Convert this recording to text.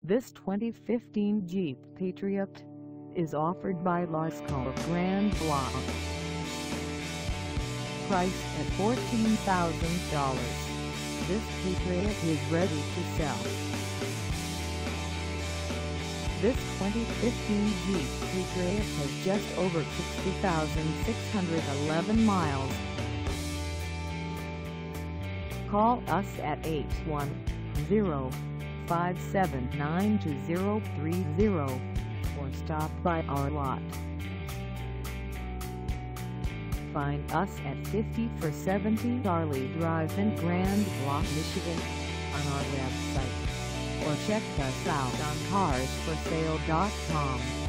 This 2015 Jeep Patriot is offered by Lasco of Grand Blanc. Priced at $14,000, this Patriot is ready to sell. This 2015 Jeep Patriot has just over 60,611 miles. Call us at 810-579-2030 or stop by our lot. Find us at 50-470 Ali Drive in Grand Blanc, Michigan on our website, or check us out on carsforsale.com.